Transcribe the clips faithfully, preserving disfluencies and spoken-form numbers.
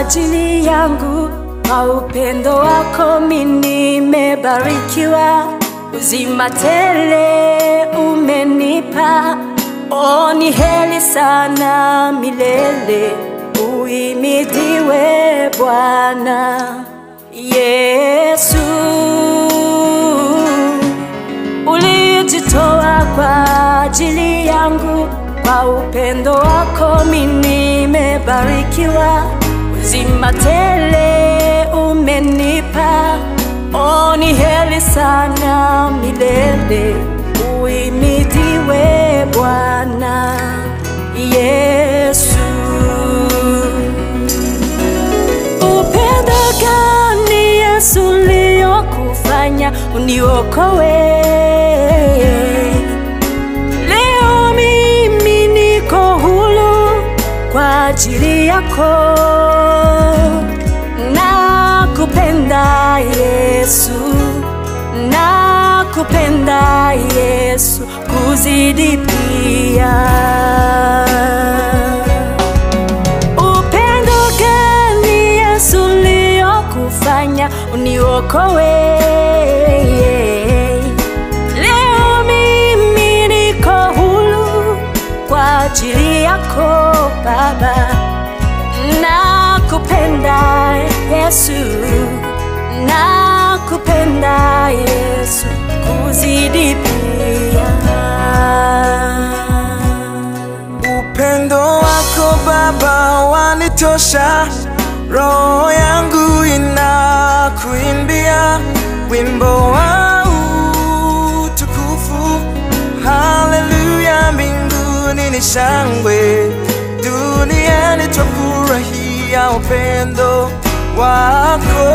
ajili yangu. Kwa upendo wako mimi nimebarikiwa, uzima tele umenipa. Oh, ni heri sana milele, uhimidiwe Bwana Yesu. Ulijitoa kwa ajili yangu, kwa upendo wako mimi nimebarikiwa, uzima tele umenipa. Oh, ni heri sana milele, uhimidiwe Bwana Yesu. Upendo gani Yesu uliokufanya uniokoe? Leo mimi niko huru kwa ajili yako. Nakupenda Yesu, nakupenda Yesu kuzidi pia. Upendo gani Yesu uliokufanya uniokoe? Leo mimi niko huru kwa ajili yako Baba. Nakupenda Yesu, nakupenda Yesu kuzidi pia. Upendo wako Baba wanitosha, roho yangu inakuimbia wimbo wa utukufu. Haleluya, mbinguni ni shangwe, duniani twafurahia upendo wako.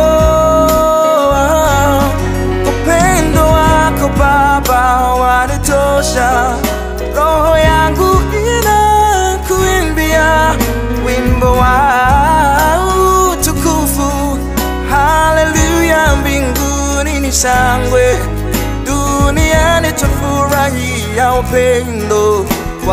Upendo wako Baba wanitosha, roho yangu inakuimbia wimbo wa utukufu. Haleluya, mbinguni ni shangwe, duniani twafurahia upendo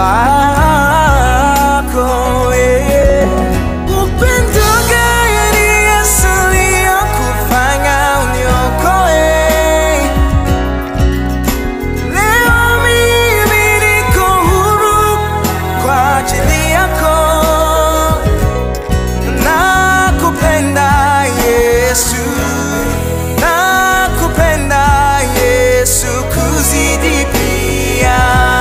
wako, yeah. Upendo gani Yesu uliokufanya uniokoe? Leo mimi niko huru kwa ajili yako. Nakupenda Yesu, nakupenda Yesu kuzidi pia.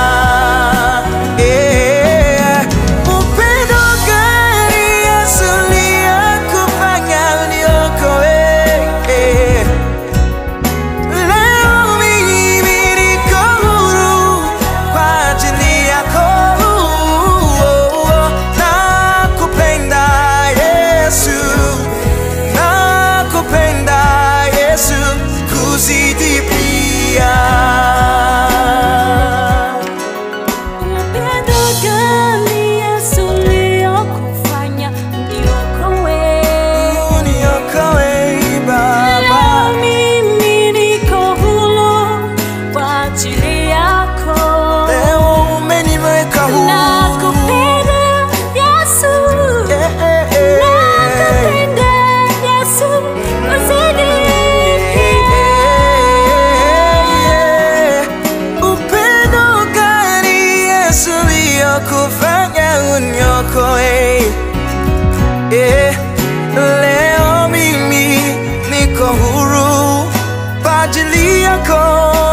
Kufanya uniokoe, yeah. Leo mimi niko huru kwa ajili yako.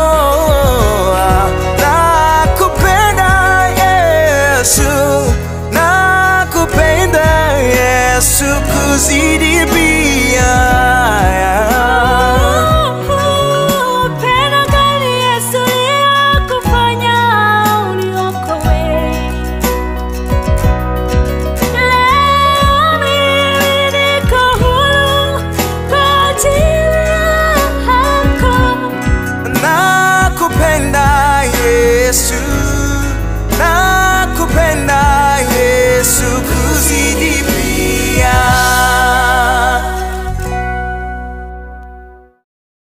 Nakupenda Yesu, nakupenda Yesu kuzidi